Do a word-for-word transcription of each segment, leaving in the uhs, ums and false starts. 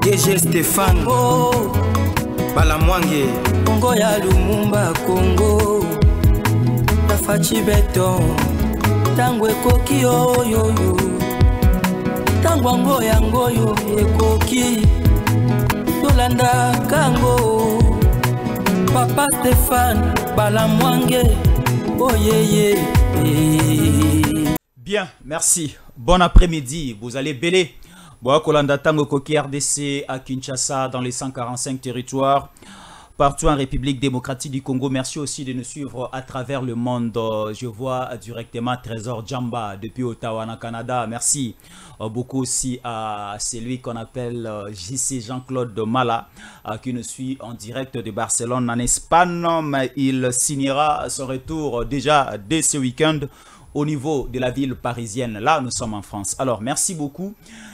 D G Stéphane oh. Balamwange Congo ya Lumumba Congo La Fachi Beton Tangwe koki yo yo yo Tangwango yango yo ekoki Yolanda Kango Papa Stéphane Balamwange oh yeah yeah. Bien, merci. Bon après-midi. Vous allez bêler. Bon, Kolanda Tango Koki R D C à Kinshasa dans les cent quarante-cinq territoires. Partout en République démocratique du Congo. Merci aussi de nous suivre à travers le monde. Je vois directement Trésor Djamba depuis Ottawa, en Canada. Merci beaucoup aussi à celui qu'on appelle J C Jean-Claude Mala, qui nous suit en direct de Barcelone en Espagne. Mais il signera son retour déjà dès ce week-end au niveau de la ville parisienne. Là, nous sommes en France. Alors, merci beaucoup.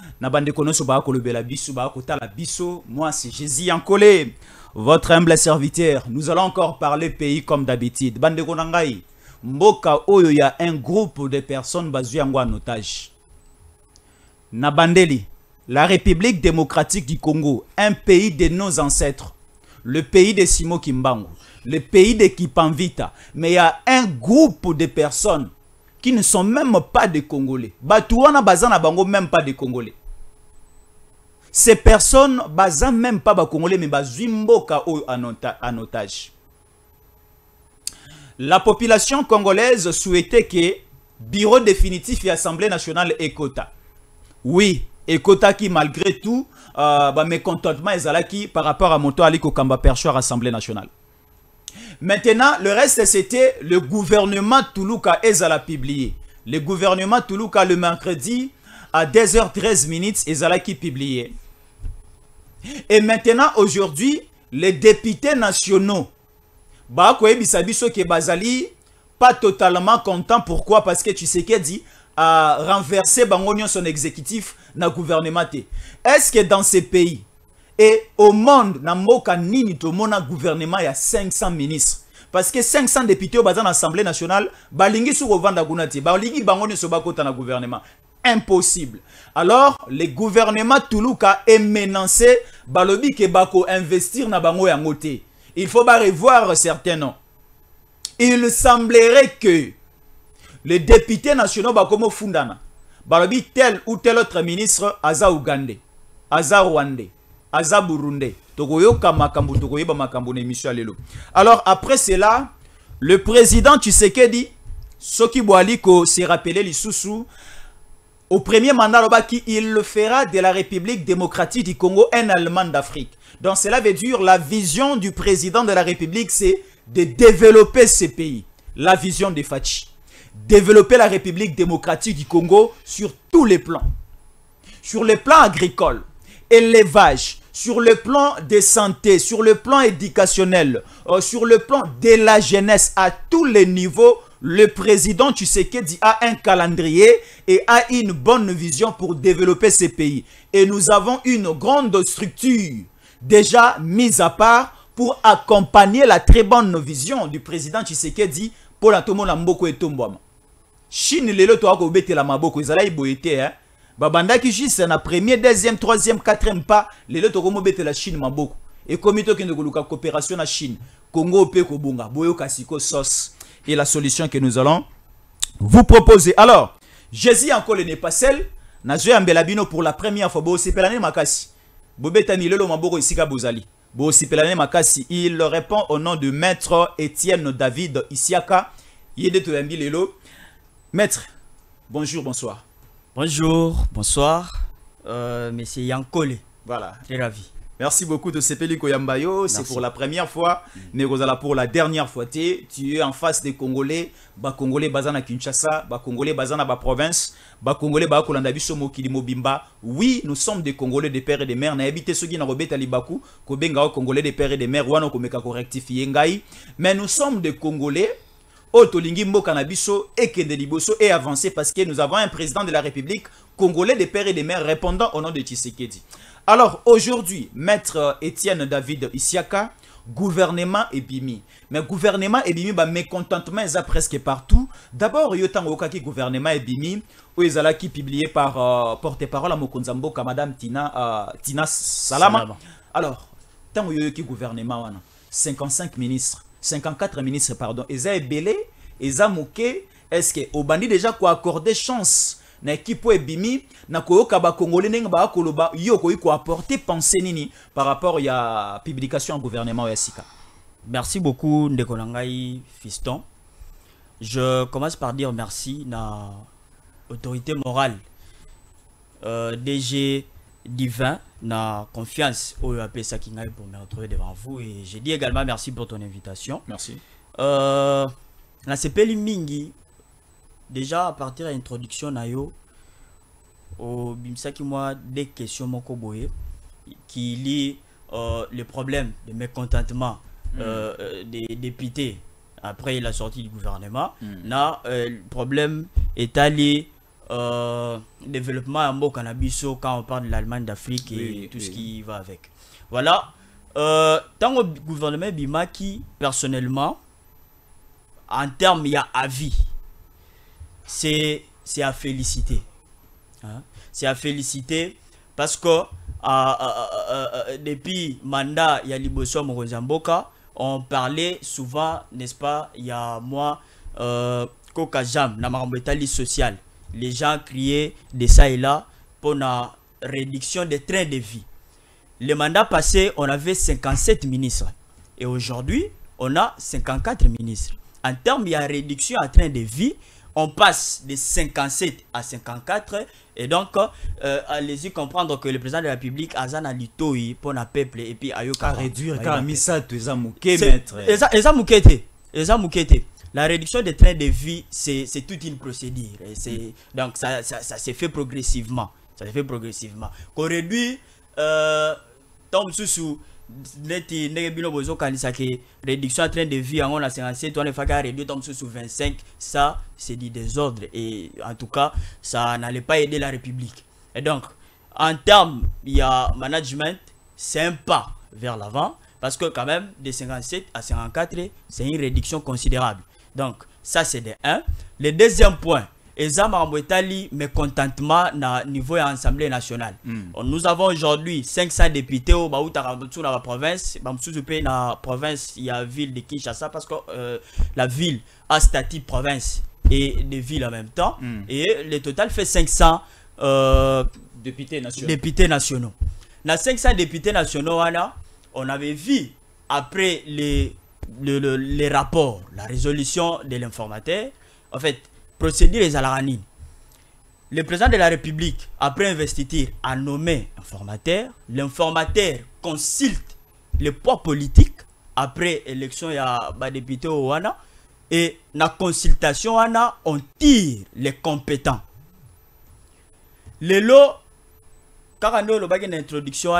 Moi, c'est Jésus Yankolé, votre humble serviteur. Nous allons encore parler pays comme d'habitude. Mboka Oyo, il y a un groupe de personnes basées en otage. Nabandeli, la République démocratique du Congo, un pays de nos ancêtres, le pays de Simo Kimbangu, le pays de Kipanvita. Mais il y a un groupe de personnes qui ne sont même pas des Congolais. Batouana Bazana Bango, même pas des Congolais. Ces personnes, bazan même pas ba Congolais, mais bazimboka en otage. La population congolaise souhaitait que bureau définitif et Assemblée nationale Ekota. Oui, Ekota qui malgré tout, euh, bah, mécontentement ezalaki par rapport à Moto Ali Kokamba Perchoir Assemblée nationale. Maintenant, le reste c'était le gouvernement Toulouka ezala publié. Le gouvernement Toulouka le mercredi à deux heures treize minutes ezalaki publié. Et maintenant, aujourd'hui, les députés nationaux, bah, Bazali, pas totalement content. Pourquoi? Parce que tu sais qu'il dit a renversé Bangonion son exécutif na gouvernement. Est-ce que dans ces pays et au monde, na moka nini to mona gouvernement il y a cinq cents ministres? Parce que cinq cents députés au bazan l'Assemblée nationale, balingi sou revanda gunati, balingi Bangonion so bakota na gouvernement. Impossible. Alors, le gouvernement Toulouka est menacé, balobi ke bako investir na bango yangote. Il faut pas revoir certains noms. Il semblerait que les députés nationaux bakomo fundana, balobi tel ou tel autre ministre aza Ougandais, aza Rwandais, aza Burundais. Tokoyoka makambu tokoyeba makambu na émission lelo. Alors après cela, le président Tshisekedi Soki Boaliko s'est rappelé l'Issoussou. Au premier mandat, il le fera de la République démocratique du Congo un Allemand d'Afrique. Donc cela veut dire la vision du président de la République, c'est de développer ces pays. La vision de Fachi. Développer la République démocratique du Congo sur tous les plans. Sur le plan agricole, élevage, sur le plan de santé, sur le plan éducationnel, euh, sur le plan de la jeunesse, à tous les niveaux. Le président Tshisekedi a un calendrier et a une bonne vision pour développer ces pays. Et nous avons une grande structure déjà mise à part pour accompagner la très bonne vision du président Tshisekedi pour la tomo na mboko etomboama. Chine lelo to ako bete la maboko ezala iboyete hein. Babanda ki juste na premier, deuxième, troisième, quatrième pas lelo to komo bete la Chine maboko. Et comité qui ne koluka coopération na Chine, Congo pe ko bunga, boyo kasiko sauce. Et la solution que nous allons vous proposer. Alors, Jésus encore n'est pas seul. Nazoé Ambelabino pour la première fois. Bo sipelane makasi. Bobetani lelo maboko isika bozali. Bo sipelane makasi. Il répond au nom de Maître Étienne David Isiaka. Yede to yambi lelo. Maître, bonjour, bonsoir. Bonjour, bonsoir. Euh, Monsieur Yankole. Voilà. Très ravi. Merci beaucoup de Sepeli Koyambayo. C'est pour la première fois. Mais pour la dernière fois. Tu es en face des Congolais. Ba Congolais bazana Kinshasa. Ba Congolais bazana ba province. Ba Congolais ba Kolanda biso mokili mobimba. Oui, nous sommes des Congolais de père et de mère. Na habité ceux qui na robeta libaku. Ko benga Congolais de père et de mère. Wano ko meka ko rectifier ngai. Mais nous sommes des Congolais. Otolingi mboka na biso ekende liboso et avancer parce que nous avons un président de la République congolais de père et de mère répondant au nom de Tshisekedi. Alors aujourd'hui, Maître Étienne David Isiaka, gouvernement et bimi. Mais gouvernement et bimi, bah, mécontentement, ils ont presque partout. D'abord, il y a un gouvernement et bimi, où ils ont qui publié par euh, porte-parole à Mokonzambo, comme Madame Tina, euh, Tina Salama. Salama. Alors, tant qu'il y a un gouvernement, cinquante-cinq ministres, cinquante-quatre ministres, pardon, ils ont belé, ils ont moqué. Est-ce que au bandit déjà quoi accorder chance na équipe ebimi na koyoka ba congolais ninga ba koloba yo ko ko apporter pensée nini par rapport il y a publication en gouvernement ya sika. Merci beaucoup Ndeko Nangai Fiston. Je commence par dire merci na autorité morale euh, D G Divin na confiance au A P Sakingai pour me retrouver devant vous et je dis également merci pour ton invitation. Merci. Euh na sepeli mingi déjà à partir de l'introduction nayo au bimsaki moi des questions moko boye qui lie euh, le problème de mécontentement mm. euh, des députés après la sortie du gouvernement mm. na euh, le problème est allé euh, développement en mot cannabis quand on parle de l'Allemagne d'Afrique oui, et tout oui. ce qui va avec. Voilà euh, tant au gouvernement bimaki personnellement en termes il y a avis. C'est à féliciter. Hein? C'est à féliciter parce que euh, euh, euh, euh, depuis mandat, il y a Liboso Mokozamboka, on parlait souvent, n'est-ce pas, il y a moi, euh, Kokajam, Namarambetali social. Les gens criaient de ça et là pour la réduction des trains de vie. Le mandat passé, on avait cinquante-sept ministres. Et aujourd'hui, on a cinquante-quatre ministres. En termes de réduction à train de vie, on passe de cinquante-sept à cinquante-quatre et donc euh, allez-y comprendre que le président de la République Azana Litoi pour le peuple et puis Ayoka réduire car misa tu as mouké maître la réduction des trains de vie c'est toute une procédure et c'est donc ça ça, ça s'est fait progressivement ça s'est fait progressivement qu'on réduit euh, tombe sous réduction en train de vie on a cinquante-sept on a fait réduire sous vingt-cinq ça c'est du désordre et en tout cas ça n'allait pas aider la République et donc en termes il y a management c'est un pas vers l'avant parce que quand même de cinquante-sept à cinquante-quatre c'est une réduction considérable donc ça c'est de un. Le deuxième point Ezama Ambwetali mécontentement na niveau de l'Assemblée nationale. Mm. Nous avons aujourd'hui cinq cents députés au Baoutaraboutou dans la province. Dans la province, il y a la ville de Kinshasa parce que euh, la ville a statut province et de ville en même temps. Mm. Et le total fait cinq cents euh, députés nationaux. Députés nationaux. Dans cinq cents députés nationaux, on avait vu après les, les, les, les rapports, la résolution de l'informateur, en fait, procédure les alarani. Le président de la République, après investiture, a nommé informateur. L'informateur consulte le poids politique. Après élection, il y a des députés au Wana. Et dans la consultation, on tire les compétents. Le lot, quand on a une introduction,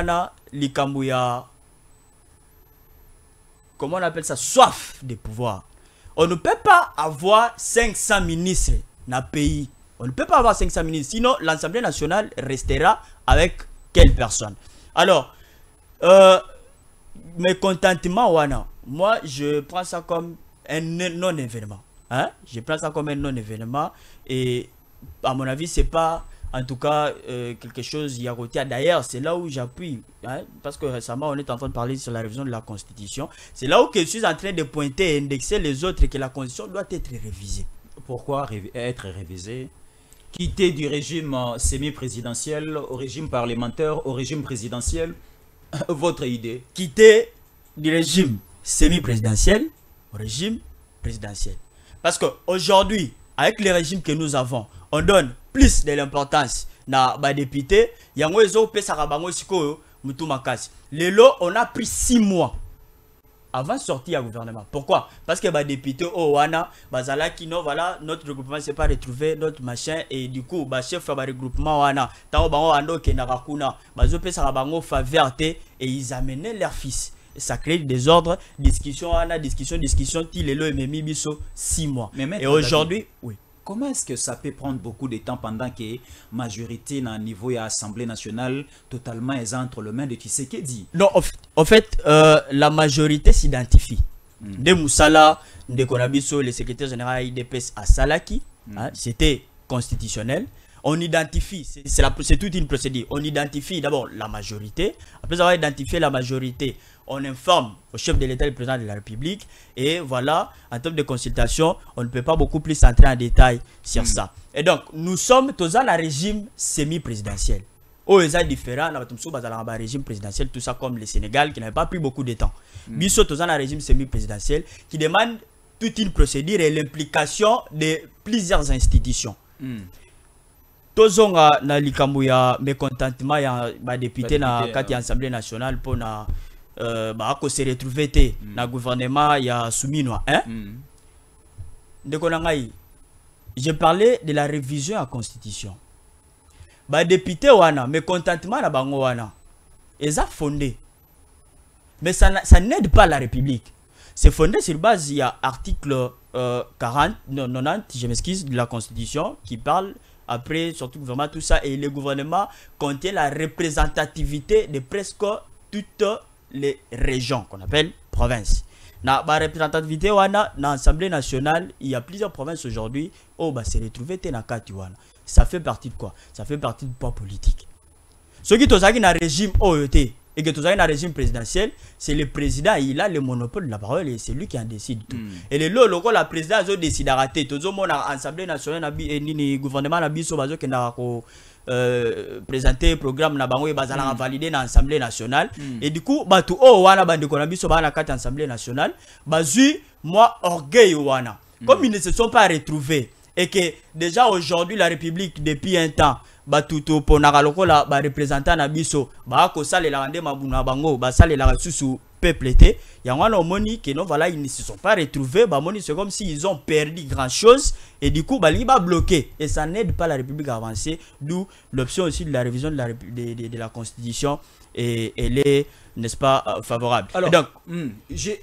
comment on appelle ça? Soif de pouvoir. On ne peut pas avoir cinq cents ministres dans le pays. On ne peut pas avoir cinq cents ministres. Sinon, l'Assemblée nationale restera avec quelle personne? Alors, euh, mécontentement, Wana, moi, je prends ça comme un non-événement. Hein? Je prends ça comme un non-événement. Et à mon avis, c'est pas, en tout cas, euh, quelque chose y a côté. D'ailleurs, c'est là où j'appuie. Hein? Parce que récemment, on est en train de parler sur la révision de la Constitution. C'est là où je suis en train de pointer et indexer les autres que la Constitution doit être révisée. Pourquoi être révisée? Quitter du régime semi-présidentiel au régime parlementaire, au régime présidentiel. Votre idée? Quitter du régime semi-présidentiel au régime présidentiel. Parce qu'aujourd'hui, avec le régime que nous avons, on donne plus de l'importance na ba député. Yango ezo pesa kabango siko mutu makasi. Lelo, on a pris six mois avant de sortir au gouvernement. Pourquoi? Parce que les députés au Wana, bazala qui non voilà notre regroupement s'est pas retrouvé notre machin et du coup ba chef de regroupement Wana tant bango ando ke nakakuna bazo pesa bango faveur et ils amenaient leur fils. Ça crée des désordres, discussion Wana, discussion discussion ti lelo et memi biso six mois. Et aujourd'hui, oui. comment est-ce que ça peut prendre beaucoup de temps pendant que la majorité dans le niveau de l'Assemblée nationale totalement est entre les mains de Tshisekedi? Non, en fait, euh, la majorité s'identifie. Mm. De Moussala, de Konabiso, le secrétaire général I D P S à Salaki, mm. hein, c'était constitutionnel. On identifie, c'est toute une procédure. On identifie d'abord la majorité. Après avoir identifié la majorité, on informe au chef de l'État et au président de la République. Et voilà, en termes de consultation, on ne peut pas beaucoup plus entrer en détail sur mm. ça. Et donc, nous sommes tous dans un régime semi-présidentiel. Au est différent, nous sommes dans un régime présidentiel, tout ça comme le Sénégal, qui n'avait pas pris beaucoup de temps. Nous sommes tous dans un régime semi-présidentiel qui demande toute une procédure et l'implication de plusieurs institutions. Mm. Tozonga na likambo ya mécontentement ya ba député na kati Assemblée nationale pour na euh, ba ko se retrouver té mm. na gouvernement ya Souminwa hein mm. Ndeko na ngai, j'ai parlé de la révision à la constitution. Ba député wana mécontentement na bango wana eza fondé, mais ça ça n'aide pas la République. C'est fondé sur base il y a article euh, quarante non quatre-vingt-dix, je m'excuse, de la constitution qui parle après surtout gouvernement tout ça, et le gouvernement contient la représentativité de presque toutes les régions qu'on appelle provinces. Na ba représentativité wana na Assemblée nationale, il y a plusieurs provinces aujourd'hui où bah se retrouver na kati wana. Ça fait partie de quoi? Ça fait partie du poids politique. Ceux qui tozaki na régime O E T et que tozaki na régime présidentiel, c'est le président, il a le monopole de la parole et c'est lui qui en décide tout. Mm. Et le lo loko la président zo décide à rater. Tozo mona Assemblée nationale et ni gouvernement na biso bazo ke na ko euh, présenter programme na bango e bazala mm. valider na Assemblée nationale mm. et du coup batu o wana bande ko na biso ba na kati Assemblée nationale bazu moi orgueil wana mm. comme ils ne se sont pas retrouvés et que déjà aujourd'hui la République depuis un temps batuto ponaka lokola ba représentant na biso ba ko salela rande mabuna bango ba salela susu peuple été yango na moni que non voilà, ils ne se sont pas retrouvés ba moni, c'est comme s'ils ont perdu grand chose et du coup ba li ba bloqué et ça n'aide pas la République à avancer, d'où l'option aussi de la révision de la de, de, de la constitution et elle est, n'est-ce pas, euh, favorable. Alors, et donc hmm, j'ai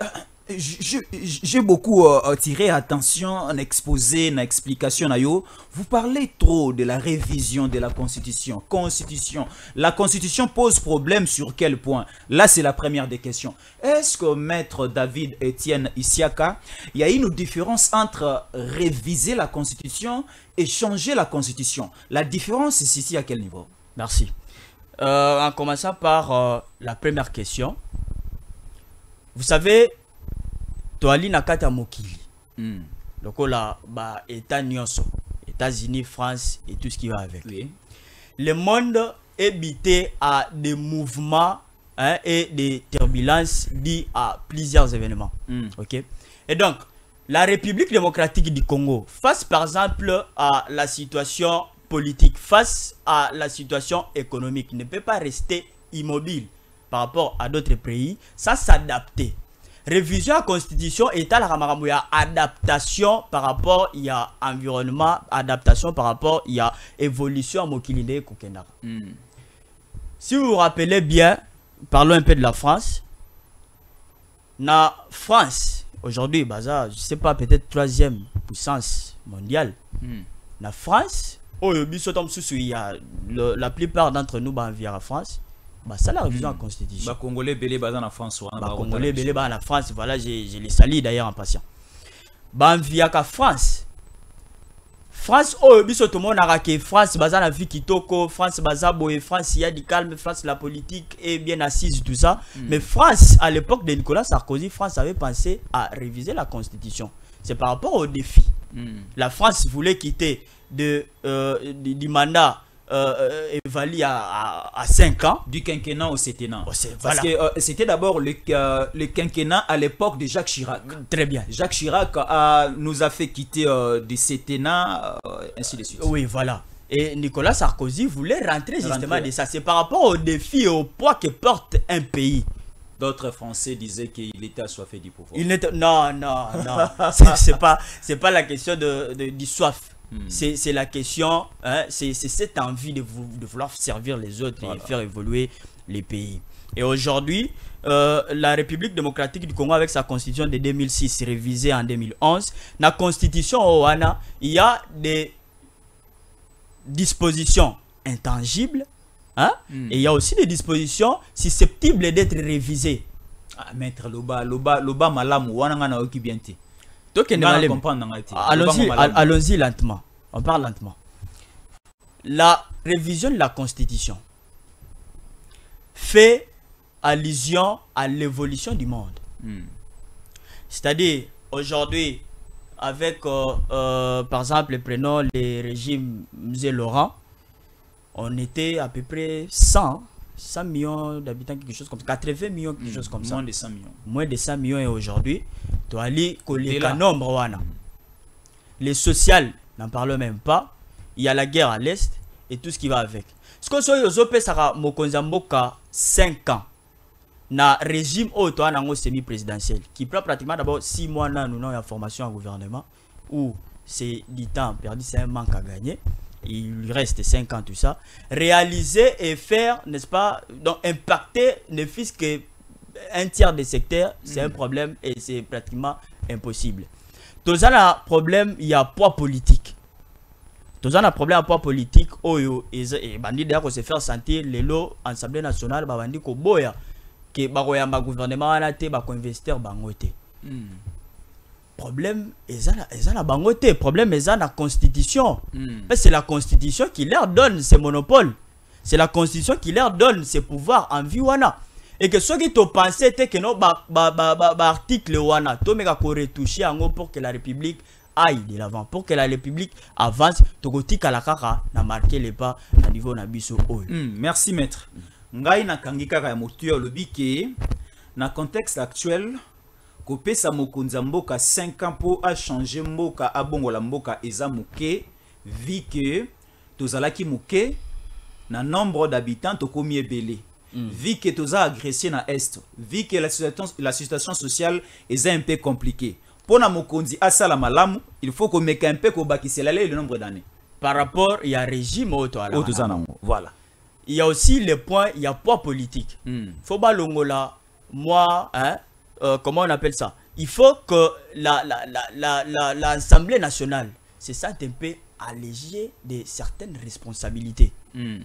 j'ai beaucoup euh, tiré attention en exposé, en explication. Vous parlez trop de la révision de la Constitution. Constitution. La Constitution pose problème sur quel point? Là, c'est la première des questions. Est-ce que Maître David Etienne Isiaka, il y a une différence entre réviser la Constitution et changer la Constitution? La différence est ici à quel niveau? Merci. Euh, en commençant par euh, la première question. Vous savez, Toali nakata mokili. Mm. Donc là, bah, État nyonso, États-Unis, France et tout ce qui va avec. Oui. Le monde est habité à des mouvements hein, et des turbulences liées à plusieurs événements. Mm. Ok. Et donc, la République démocratique du Congo, face par exemple à la situation politique, face à la situation économique, ne peut pas rester immobile par rapport à d'autres pays, ça s'adapter. Révision à la constitution est à la adaptation par rapport il y a environnement, adaptation par rapport il y a évolution à Mokilide Kokenda. Mm. Si vous vous rappelez bien, parlons un peu de la France. La France aujourd'hui, bah, je sais pas, peut-être troisième puissance mondiale. Mm. La France, oh, il y a le, la plupart d'entre nous bah, via la France. Bah, ça la révision mm. à la constitution. Bah, Congolais belé bazan en France. Bah, bah, Congolais belé bazan en France. Voilà, je, je les salue d'ailleurs en patient. Bah, via la France. France, oh, biso tout le monde a que France, bazan la vie kitoko, France, bazabo et France, il y a du calme, France, la politique est bien assise, tout ça. Mm. Mais France, à l'époque de Nicolas Sarkozy, France avait pensé à réviser la constitution. C'est par rapport au défi. Mm. La France voulait quitter de, euh, du, du mandat. Euh, évalue à, à, à cinq ans. Du quinquennat au septennat. Oh, parce voilà. que euh, c'était d'abord le, euh, le quinquennat à l'époque de Jacques Chirac. Très bien. Jacques Chirac a, nous a fait quitter euh, du septennat, euh, ainsi de suite. Oui, voilà. Et Nicolas Sarkozy voulait rentrer justement rentrer. de ça. C'est par rapport au défi et au poids que porte un pays. D'autres Français disaient qu'il était assoiffé du pouvoir. Il n'était... Non, non, non. C'est pas, c'est pas la question de, de, du soif. Hmm. C'est la question, hein, c'est cette envie de, vou de vouloir servir les autres voilà. et faire évoluer les pays. Et aujourd'hui, euh, la République démocratique du Congo, avec sa constitution de deux mille six révisée en deux mille onze, la constitution au Wana, il y a des dispositions intangibles, hein? Mm. Et il y a aussi des dispositions susceptibles d'être révisées. Ah, maître Loba, Loba, Loba Malamu, Wanangana Okibienti. Allons-y, allons-y lentement. On parle lentement. La révision de la Constitution fait allusion à l'évolution du monde. Mm. C'est-à-dire, aujourd'hui, avec, euh, euh, par exemple, prenons les régimes Musée Laurent, on était à peu près cent, cent millions d'habitants, quelque chose comme ça, quatre-vingts millions, quelque mmh, chose comme moins ça. Moins de cent millions. Moins de cent millions et aujourd'hui, tu as allé coller un nombre. Wana. Les sociales, n'en parlons même pas. Il y a la guerre à l'Est et tout ce qui va avec. Ce qu'on soit aux Sara Mokonzamboka cinq ans, na régime auto semi-présidentiel, qui prend pratiquement d'abord six mois dans une formation en gouvernement, où c'est du temps perdu, c'est un manque à gagner. Il lui reste cinq ans, tout ça. Réaliser et faire, n'est-ce pas, donc impacter ne fût-ce qu'un tiers des secteurs, c'est mmh. un problème et c'est pratiquement impossible. Tout ça, le problème, il y a poids politique. Tout ça, le problème, il y a poids politique. Oh, et bandit d'ailleurs, qu'on se fait sentir les lots, Assemblée nationale, bandit qu'on boya, que le gouvernement a été, qu'on investir, bangote. Problème, ils ont la bangote. Problème, ils ont la constitution. Mm. C'est la constitution qui leur donne ces monopoles. C'est la constitution qui leur donne ces pouvoirs en vie wana. Et que ceux qui t'ont pensé étaient que non, bah, bah, bah, bah, bah, article wana, to mega ko retoucher en gros pour que la République aille de l'avant, pour que la République avance. Togoti kalakaka n'a marqué les pas à niveau nabiso oil. Mm, merci maître. Ngai na kangika ka motuyo lobi ke na contexte actuel. Kopesa mokonza mboka cinq ans pour a changer mboka abongola mboka eza muke vu que tozalaki muke na nombre d'habitants tokomi ebele mm. vu que toza agressé na est vu que la situation la situation sociale est un peu compliquée pour na mokonzi asala malamu il faut qu'on mette un peu ko bakisela le nombre d'années par rapport il y a régime auto ala voilà il y a aussi les points il y a poids politique mm. faut ba longola moi hein Euh, comment on appelle ça? Il faut que la, la, la, la, la, l'Assemblée nationale se sente un peu allégée de certaines responsabilités. Mm.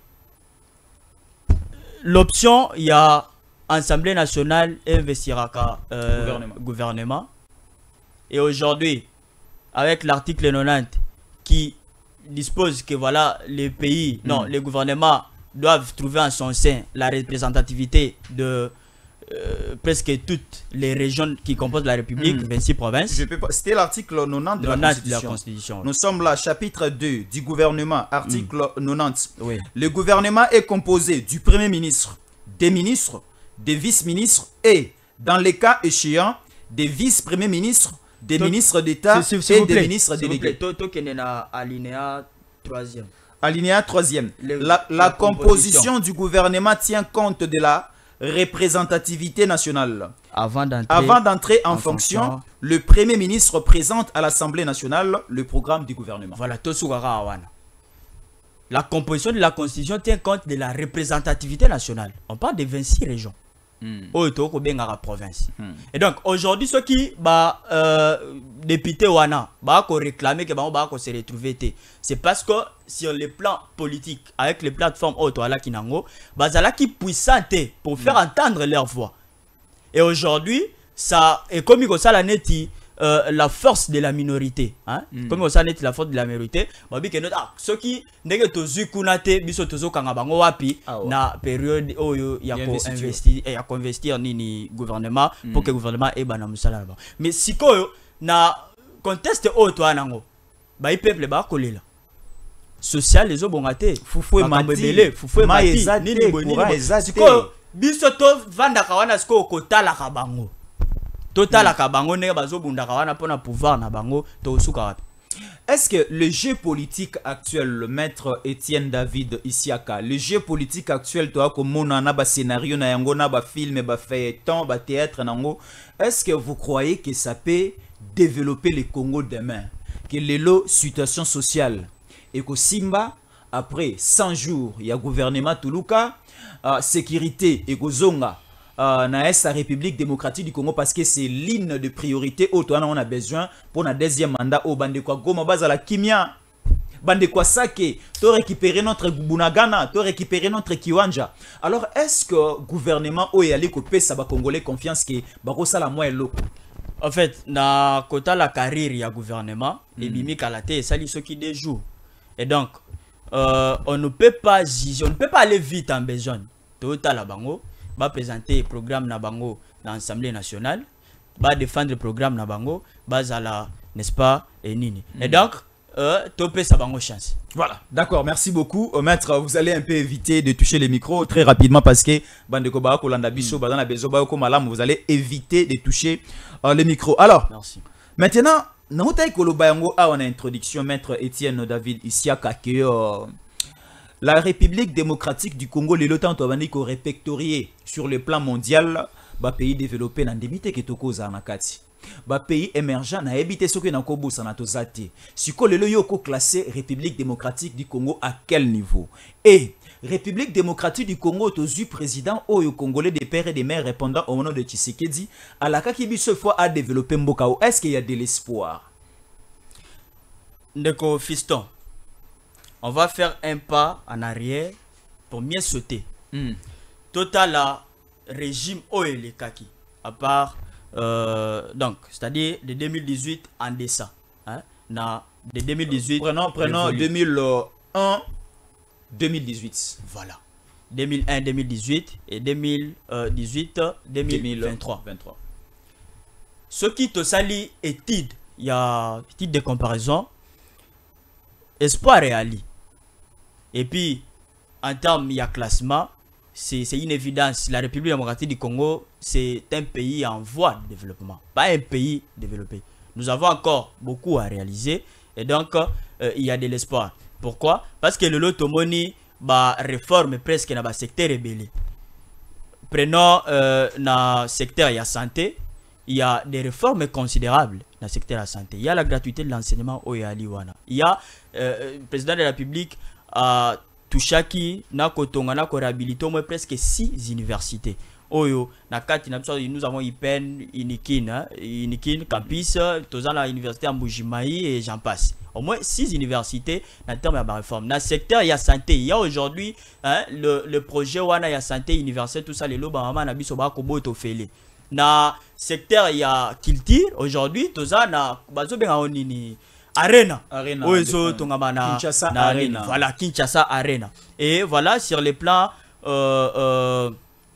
L'option, il y a Assemblée nationale investira euh, gouvernement. gouvernement. Et aujourd'hui, avec l'article quatre-vingt-dix qui dispose que voilà, les pays, mm. non, les gouvernements doivent trouver en son sein la représentativité de Euh, presque toutes les régions qui composent la République, mmh. vingt-six provinces. C'était l'article quatre-vingt-dix de, de la Constitution. Nous sommes là, chapitre deux du gouvernement, article mmh. quatre-vingt-dix. Oui. Le gouvernement est composé du Premier ministre, des ministres, des vice-ministres et, dans les cas échéants, des vice-premiers ministres, des Tout, ministres d'État et des ministres délégués. Alinéa troisième. Alinéa troisième. La, la, la composition. composition du gouvernement tient compte de la représentativité nationale. Avant d'entrer, Avant d'entrer en, en fonction, fonction, le Premier ministre présente à l'Assemblée nationale le programme du gouvernement. Voilà, la composition de la Constitution tient compte de la représentativité nationale. On parle de vingt-six régions. Mm. Province. Mm. Et donc, aujourd'hui, ceux qui, bah, euh, députés wana, bah, qu'on réclamait que bah, bah, qu'on se retrouve, c'est parce que sur le plan politique, avec les plateformes auto à la Kinango, bah, ça là qui puissante pour faire mm. entendre leur voix. Et aujourd'hui, ça, et comme il ça la neti, Euh, la force de la minorité, hein? Mm. Comme ça n'est la force de la minorité, bah bi que ah ceux qui nègre tozu kunate biso tozo kanga bango wapi ah, ouais. na période où il y a ko investir et à investir ni ni gouvernement mm. pour que le gouvernement ait bana musala ba. Mais si ko na conteste auto anango ba i peuple ba kolela social les obongate fufwe mati fufwe mati ni ni boni si ko biso to vanda kawana sko ko tala ka bango total ka bango ne bazo bunda kawana pona pouvoir na bango to suka. Est-ce que le jeu politique actuel, le maître Étienne David Isiaka, le jeu politique actuel, toi, comme on a un scénario, na yango na ba film, ba feuilleton, ba théâtre, nango, est-ce que vous croyez que ça peut développer le Congo demain, que les lots situation sociale et que Simba après cent jours, il y a gouvernement Toulouka. uh, sécurité et kozonga uh, na est la République démocratique du Congo parce que c'est l'une de priorité où on a besoin pour un deuxième mandat au bande quoi goma base à la kimia bande quoi sake to récupérer notre bunagana to récupérer notre kiwanja. Alors est-ce que gouvernement o yali ko pesa ba congolais confiance que ba ko sala moi loko? En fait, na kota la carrière ya gouvernement et bimi kalate sali ce qui déjoue. Et donc euh, on ne peut pas juger, on ne peut pas aller vite en besogne. Tota la bango va présenter programme na bango dans l'Assemblée nationale, va défendre le programme na bango, bazala, n'est-ce pas, et nini. Mm. Et donc euh, topé sa bango chance. Voilà, d'accord, merci beaucoup. Euh, maître, vous allez un peu éviter de toucher les micros très rapidement parce que Bandeko Ba Kolanda Biso, Badana Bezo Ba Malam, vous allez éviter de toucher euh, les micros. Alors, merci. Maintenant, on a une introduction, maître Étienne David Isiaka, que euh, la République démocratique du Congo, les lotantes ont répertorié sur le plan mondial, ba pays développé dans des mités qui toko zanakati. Ba pays émergent na habité ce que na kobo sanatozate. Si ko lelo yoko classé République démocratique du Congo à quel niveau? Et République démocratique du Congo tozu président oyo congolais des pères et des mères répondant au nom de Tshisekedi à la kakibi ce fois a développé Mboka. Est-ce qu'il y a de l'espoir? Ndeko fiston, on va faire un pas en arrière pour mieux sauter. Mm. Total la régime oyo le kaki à part Euh, donc, c'est-à-dire de deux mille dix-huit en descend. Hein? Na, de deux mille dix-huit. Prenons, prenons deux mille un, deux mille dix-huit. Voilà. deux mille un, deux mille dix-huit et deux mille dix-huit, deux mille vingt-trois. vingt-trois. Ce qui te salit étude, il y a étude de comparaison, espoir et ali. Et puis, en termes, il y a classement. C'est une évidence. La République démocratique du Congo, c'est un pays en voie de développement, pas un pays développé. Nous avons encore beaucoup à réaliser et donc euh, il y a de l'espoir. Pourquoi? Parce que le lotomoni bah réforme presque dans le secteur rebelle. Prenons euh, dans le secteur de la santé, il y a des réformes considérables dans le secteur de la santé. Il y a la gratuité de l'enseignement au Yaliwana. Il y a euh, le président de la République a Touchaki na kotonga na ko réhabilité au moins presque six universités. Oyo na kati na nous avons I P E N, Inikin, Inikin campus, tozana université en Mbujimayi et j'en passe. Au moins six universités dans terme de réforme. Dans le secteur il y a santé, il y a aujourd'hui hein, le, le projet wana ya santé universelle tout ça les loba mama na biso ba ko boto fele. Na secteur il y a culture aujourd'hui tozana bazo benga onini Arena, Arena Oezo, Tongamana, Kinshasa na, Arena. Voilà, Kinshasa Arena. Et voilà, sur les plans euh, euh,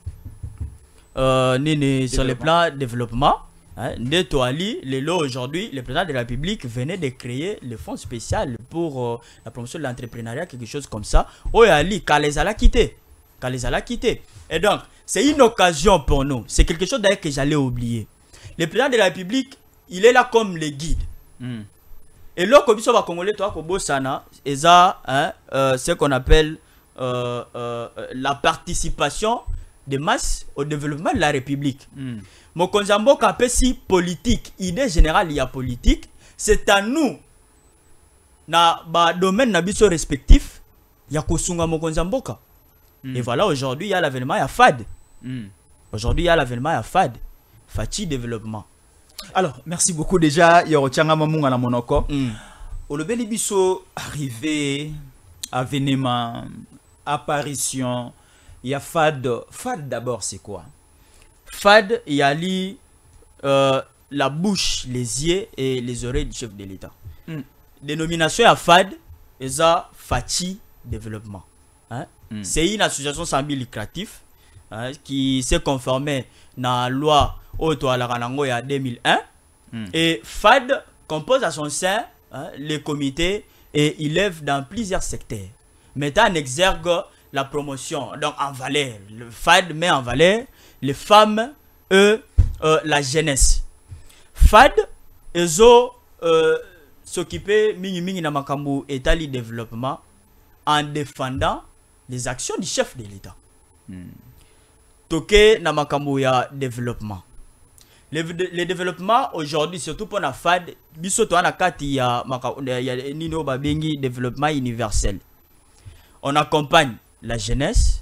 euh, nini, sur les plans développement, hein, Neto Ali, les lots aujourd'hui, le président de la République venait de créer le fonds spécial pour euh, la promotion de l'entrepreneuriat, quelque chose comme ça. Oyo Ali, Kalezala quitté. Kalezala quitté. Et donc, c'est une occasion pour nous. C'est quelque chose d'ailleurs que j'allais oublier. Le président de la République, il est là comme le guide. Mm. Et là, comme ça va Congolais, toi, comme Sana, et ça, hein, euh, ce qu'on appelle euh, euh, la participation de masse au développement de la République. Mm. Mon konzambo kapesi politique, idée générale, il y a politique. C'est à nous, na ba domaine na biso respectif, il y a kosunga mon konzamboka. Mm. Et voilà, aujourd'hui, il y a l'avènement, il y a F A D. Mm. Aujourd'hui, il y a l'avènement, il y a F A D. Fati développement. Alors, merci beaucoup déjà. Yorotianga Mamunga na monoko. Mm. Olobeli biso arrivé, avènement, apparition. Il y a F A D. F A D d'abord, c'est quoi? F A D, il y a li, euh, la bouche, les yeux et les oreilles du chef de l'État. Mm. Dénomination à F A D, et ça, Fati développement. Hein? Mm. C'est une association sans but lucratif hein, qui s'est conformée dans la loi Auto à la Ranango il y a deux mille un. Mm. Et F A D compose à son sein hein, les comités et il œuvre dans plusieurs secteurs. Mettant en exergue la promotion, donc en valeur. Le F A D met en valeur les femmes et euh, la jeunesse. F A D, ils ont euh, s'occupé mingi na makambu état li développement en défendant les actions du chef de l'État. Mm. Toké na makambu ya développement. Le, le développement aujourd'hui, surtout pour la F A D, bisoto anakati ya ya nino babengi développement universel. On accompagne la jeunesse,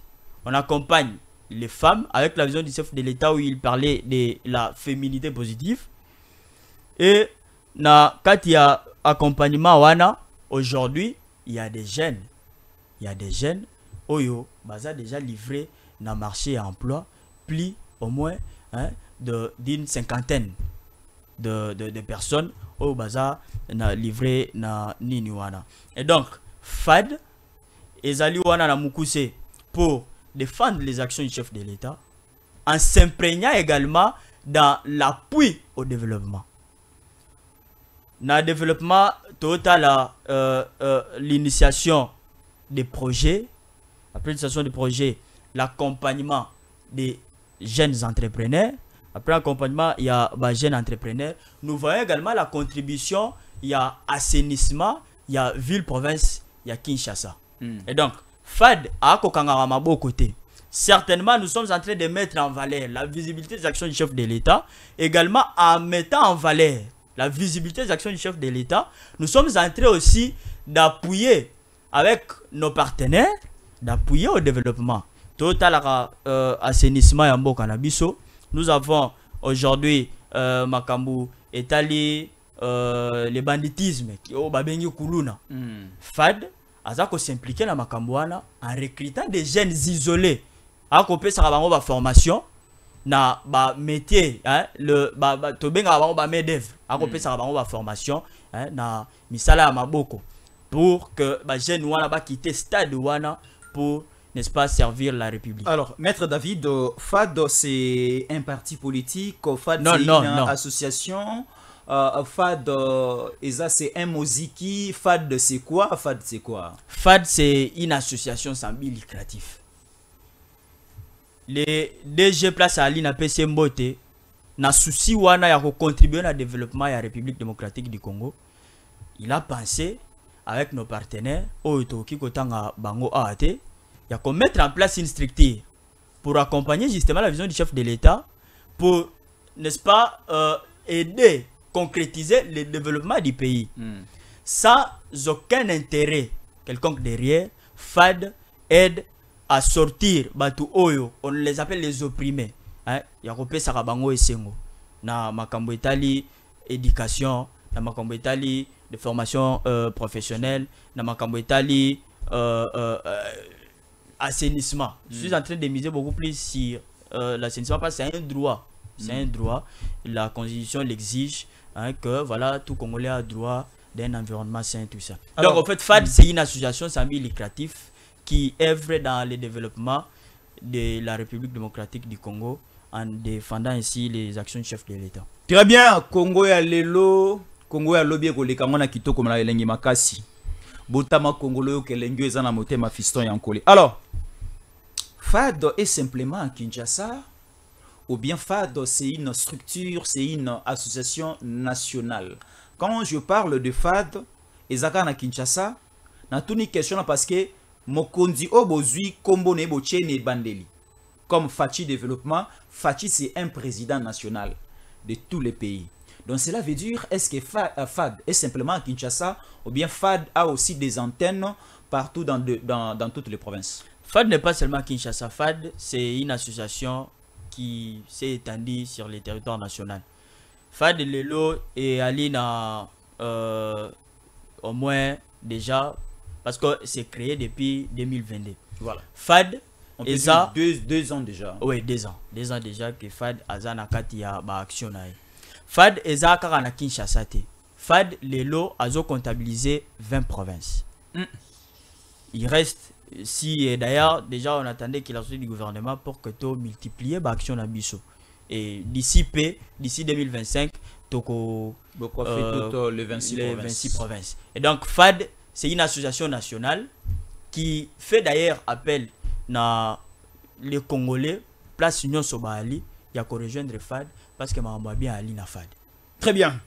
on accompagne les femmes avec la vision du chef de l'État où il parlait de la féminité positive. Et na katia accompagnement wana, aujourd'hui, il y a des jeunes, il y a des jeunes, oyo, baza déjà livré dans le marché à emploi, plus au moins hein, d'une cinquantaine de, de, de personnes au baza na livré na nini wana. Et donc, F A D, ezali wana na mukuse pour défendre les actions du chef de l'État, en s'imprégnant également dans l'appui au développement. Dans le développement total, euh, euh, l'initiation des projets, après l'initiation des projets, l'accompagnement des jeunes entrepreneurs. Après l'accompagnement, il y a des jeunes entrepreneurs. Nous voyons également la contribution, il y a assainissement, il y a ville-province, il y a Kinshasa. Mm. Et donc, F A D a kokangara beau côté. Certainement, nous sommes en train de mettre en valeur la visibilité des actions du chef de l'État, également en mettant en valeur la visibilité des actions du chef de l'État. Nous sommes en train aussi d'appuyer avec nos partenaires, d'appuyer au développement. Total euh, assainissement yambo cannabiso. Nous avons aujourd'hui euh, Makambu étalé euh, le banditisme qui au babengi kuluna. Mm. F A D azako s'impliquer dans Makambuana en recrutant des jeunes isolés. Ako pe sa bango ba formation na ba métier hein le ba, ba to benga bango ba main d'œuvre. Ako pe sa bango ba formation hein na misala ya maboko pour que ba jeunes wana ba quitter stade wana pour n'est-ce pas servir la République. Alors, Maître David, F A D c'est un parti politique, F A D c'est une non. association, euh, F A D euh, c'est un moziki, F A D c'est quoi? F A D c'est quoi? F A D c'est une association sans but lucratif. Les D G Place Ali na P C Mbote na souci wana ya contribuer au développement de la République démocratique du Congo. Il a pensé avec nos partenaires au Toki Kotanga Bango A A T, il y a qu'on mettre en place une structure pour accompagner justement la vision du chef de l'État, pour, n'est-ce pas, euh, aider, concrétiser le développement du pays. Mm. Sans aucun intérêt quelconque derrière, F A D aide à sortir Batu Oyo, on les appelle les opprimés. Il y a qu'on Sarabango et Sengo. Na makambo etali éducation, na makambo etali de formation euh, professionnelle, na makambo etali euh, euh, euh, assainissement. Mm. Je suis en train de miser beaucoup plus sur euh, l'assainissement parce que c'est un droit. C'est mm. un droit. La Constitution l'exige hein, que voilà, tout Congolais a droit d'un environnement sain, tout ça. Alors, donc en fait, F A D, mm. c'est une association sans but lucratif qui œuvre dans le développement de la République démocratique du Congo en défendant ainsi les actions du chef de l'État. Très bien. Congo ya lelo, Congo ya lobby ko lekangona kitoko na elengi makasi. Botama Congolais ke lengi ezana motema fiston yankole. Alors, F A D est simplement à Kinshasa ou bien F A D c'est une structure, c'est une association nationale. Quand je parle de F A D, ezaka na Kinshasa, na tuni question parce que mokonzi obozui kombo ne bochene bandeli. Comme Fachi Développement, Fachi c'est un président national de tous les pays. Donc cela veut dire, est-ce que F A D est simplement à Kinshasa ou bien F A D a aussi des antennes partout dans, de, dans, dans toutes les provinces? F A D n'est pas seulement Kinshasa. F A D, c'est une association qui s'est étendue sur le territoire national. F A D Lelo et Alina euh, au moins déjà, parce que c'est créé depuis deux mille vingt-deux. Voilà. F A D, on peut dire deux, deux ans déjà. Oui, deux ans. Deux ans déjà que F A D a Zanakati a action. F A D est à Kinshasa. F A D Lelo a comptabilisé vingt provinces. Mm. Il reste, si d'ailleurs déjà on attendait qu'il a sorti du gouvernement pour que tu multiplies l'action à Bissau. Et d'ici P, d'ici deux mille vingt-cinq, tu euh, tout les vingt-six, les provinces. vingt-six provinces. Et donc F A D, c'est une association nationale qui fait d'ailleurs appel à les Congolais, place Union Sobali, il y a qu'à rejoindre F A D parce que m'a bien Ali na F A D. Très bien.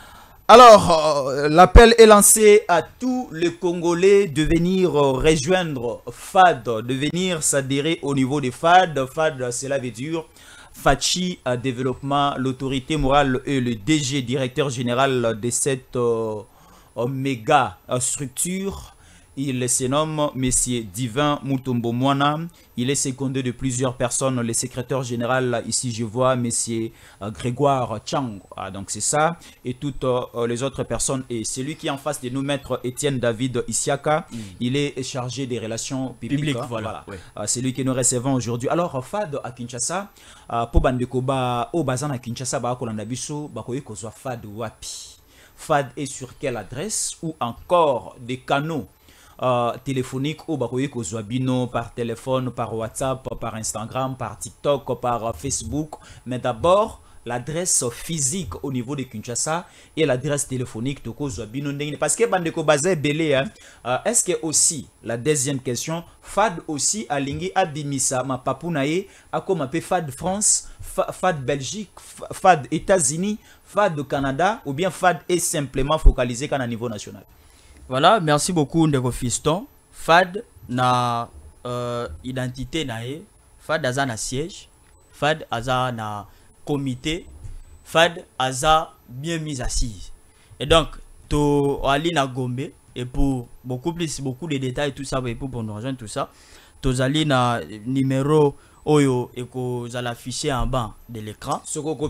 Alors, euh, l'appel est lancé à tous les Congolais de venir euh, rejoindre F A D, de venir s'adhérer au niveau de F A D. F A D, cela veut dire Fachi à développement, l'autorité morale et le D G, directeur général de cette euh, méga structure. Il se nomme Monsieur Divin Mutombo Mwana. Il est secondé de plusieurs personnes. Le secrétaire général, ici je vois Monsieur euh, Grégoire Chang. Ah, donc c'est ça. Et toutes euh, les autres personnes. Et celui qui est en face de nous, maître Étienne David Isiaka, mm. il est chargé des relations publiques. Public, hein, voilà. voilà. Ouais. Euh, c'est lui que nous recevons aujourd'hui. Alors, Fad à Kinshasa, euh, pour Bandekoba, au Bazan à Kinshasa, Bakolandabiso, Bakoye Kozwa Fad Wapi. Fad est sur quelle adresse ou encore des canaux euh, téléphoniques ou bakoye kozwa bino par téléphone, par WhatsApp, par Instagram, par TikTok, par Facebook. Mais d'abord, l'adresse physique au niveau de Kinshasa et l'adresse téléphonique de kozwa bino. Parce que bandeko bazé belé, hein, euh, est-ce que aussi, la deuxième question, Fad aussi a lingi abimisa ma papounaye, a comme appelé Fad France, Fad Belgique, Fad États-Unis, Fad Canada, ou bien Fad est simplement focalisé qu'à un niveau national? Voilà, merci beaucoup Ndeko Fiston. Fad na euh, identité nae, Fad aza na siège, Fad aza na comité, Fad aza bien mis assise. Et donc, to ali na Gombe, et pour beaucoup plus, beaucoup de détails, tout ça, et pour, pour nous rejoindre tout ça, to ali na numéro Oyo et que vous allez afficher en bas de l'écran.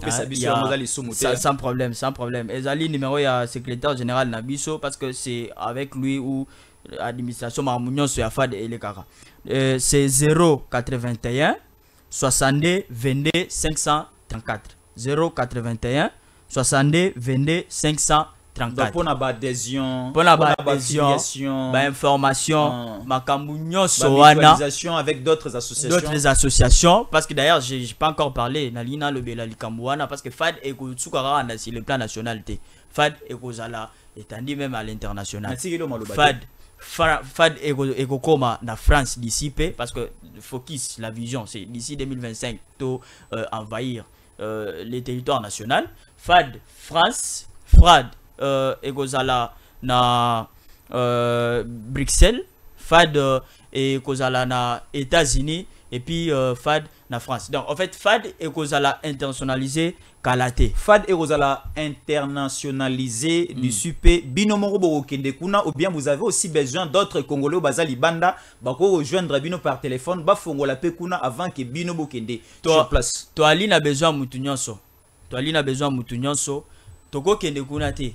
Ah, sans problème, sans problème. Et Zali numéro il y a secrétaire général Nabiso parce que c'est avec lui ou l'administration Marmounion sur Fad et les Kara. Euh, c'est zéro quatre-vingt-un soixante-deux vingt-deux cinq cent trente-quatre. zéro quatre-vingt-un soixante-deux vingt-deux cinq cent trente-quatre. Pour l'adhésion, pour l'adhésion, information, makambounio soana, avec d'autres associations. D'autres associations, parce que d'ailleurs, j'ai pas encore parlé, Nalina le Belali Kambouana, parce que Fad et Kotsukara sur le plan national, Fad et Kozala étendu même à l'international. Fad, Fad et Kokoma na France d'ici, parce que le focus, la vision, c'est d'ici deux mille vingt-cinq, tout euh, envahir euh, les territoires nationaux. Fad France, Fad Euh, et Kozala na euh, Bruxelles, Fad euh, et Kozala na États-Unis et puis euh, Fad na France. Donc en fait Fad et Kozala internationalisé Kalate. Fad et Kozala internationalisé mm. du super binomoro borokende kuna ou bien vous avez aussi besoin d'autres Congolais au Bazali Banda bako rejoindre bino par téléphone ba fongola pe kuna avant que bino bokende sur place. Toi ali na besoin mutunyonso. Toi ali na besoin mutunyonso. Toko kende kuna te.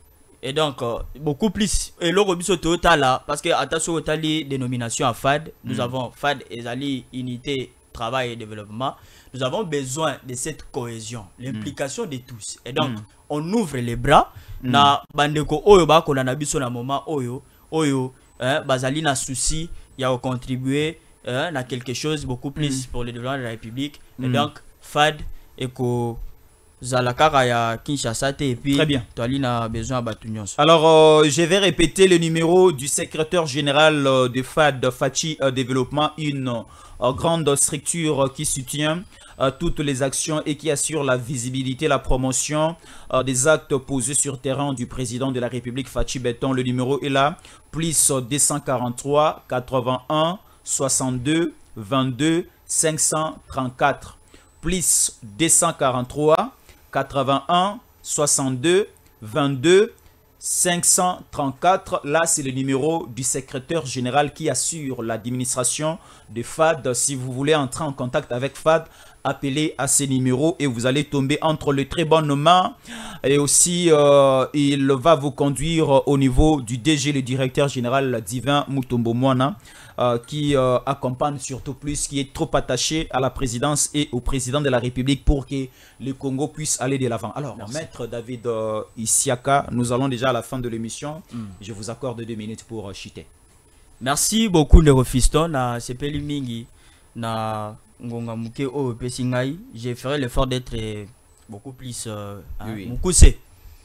Et donc, euh, beaucoup plus. Et le Robiso Toyota là, parce que attention au tali dénomination à Fad, nous mm. avons Fad et Zali, unité, travail et développement. Nous avons besoin de cette cohésion, l'implication mm. de tous. Et donc, mm. on ouvre les bras. Mm. Na bandeko oyo ba kolana biso na moment oyo, oyo, hein, bazali na souci, il y a contribué, hein, na quelque chose beaucoup plus mm. pour le développement de la République. Mm. Et donc, Fad et ko Zalakara Kinshasa et puis très bien. Toalina besoin Alors euh, je vais répéter le numéro du secrétaire général euh, de Fad Fachi euh, Développement, une euh, grande structure qui soutient euh, toutes les actions et qui assure la visibilité, la promotion euh, des actes posés sur terrain du président de la République Fachi Béton. Le numéro est là, plus deux cent quarante-trois quatre-vingt-un soixante-deux vingt-deux cinq cent trente-quatre, plus deux cent quarante-trois quatre-vingt-un soixante-deux vingt-deux cinq cent trente-quatre. Là, c'est le numéro du secrétaire général qui assure l'administration de Fad. Si vous voulez entrer en contact avec Fad, appelez à ces numéros et vous allez tomber entre les très bonnes mains. Et aussi, euh, il va vous conduire au niveau du D G, le directeur général Divin Mutombo Mwana, euh, qui euh, accompagne surtout plus, qui est trop attaché à la présidence et au président de la République pour que le Congo puisse aller de l'avant. Alors, merci. Maître David euh, Isiaka, nous allons déjà à la fin de l'émission. Mm. Je vous accorde deux minutes pour euh, chiter. Merci beaucoup, Ndeko Fiston. Na sepeli mingi na ngonga muke o pesingai. Je ferai l'effort d'être beaucoup plus euh, oui. Mukuse.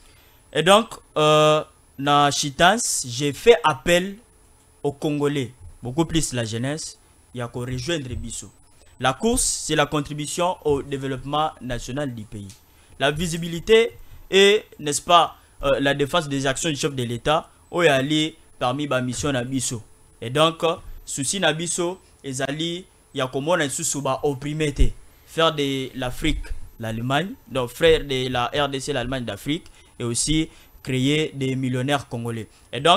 Et donc, euh, na chitance, j'ai fait appel aux Congolais, beaucoup plus la jeunesse, il y a qu'à rejoindre Bisso. La course, c'est la contribution au développement national du pays. La visibilité et, n'est-ce pas, euh, la défense des actions du chef de l'État, où il y a allé parmi les missions na Bisso. Et donc, souci na Bisso, ils allaient, il y a comment on sous opprimé, faire de l'Afrique l'Allemagne, donc faire de la R D C l'Allemagne d'Afrique, et aussi créer des millionnaires congolais. Et donc,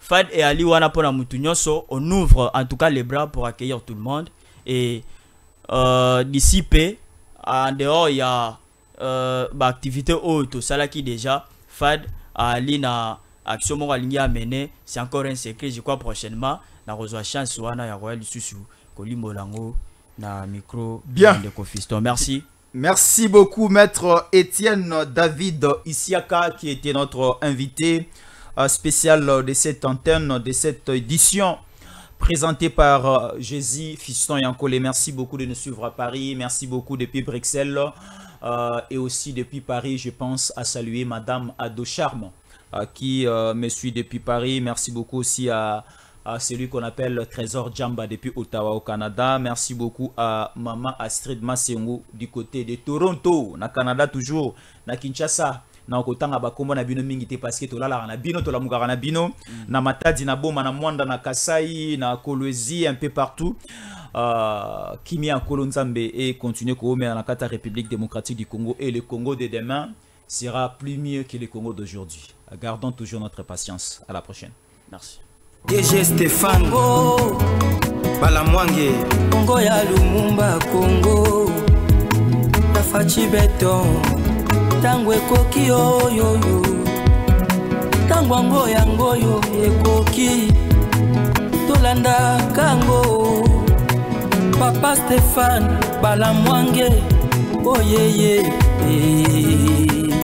Fad et Ali wana pona mutu nyonso, on ouvre en tout cas les bras pour accueillir tout le monde. Et euh, d'ici peu, en dehors il y a euh, bah, activité autre, ça là qui déjà Fad Ali na action mo alingi a mener, c'est encore un secret, je crois prochainement na reçoit chance wana ya Royal Susu Kolimo Lango na micro bien de Kofiston. Merci. Merci beaucoup maître Étienne David Isiaka qui était notre invité euh, spécial de cette antenne, de cette édition présentée par euh, Jésus Fiston Yankole. Merci beaucoup de nous suivre à Paris, merci beaucoup depuis Bruxelles euh, et aussi depuis Paris. Je pense à saluer Madame Ado Charme euh, qui euh, me suit depuis Paris. Merci beaucoup aussi à à celui qu'on appelle Trésor Djamba depuis Ottawa au Canada. Merci beaucoup à Maman Astrid Masengo du côté de Toronto, na Canada toujours, na Kinshasa. Na okotanga bakombo na bino mingi te parce que tolala na bino tolamukaka na bino na Matadi na Boma na Mwanda na Kasai na Kolwezi un peu partout. Euh, Kimia Kolonzambe et continuer à la Kata République démocratique du Congo, et le Congo de demain sera plus mieux que le Congo d'aujourd'hui. Gardons toujours notre patience. À la prochaine. Merci. D G Stéphane Go Balamwange Congo ya Lumumba Congo Tafachi Beton Tangwe Koki yo yo yo Tangwango yango yo Ekoki Tolanda Kango Papa Stéphane Balamwange Oh yeah yeah, yeah.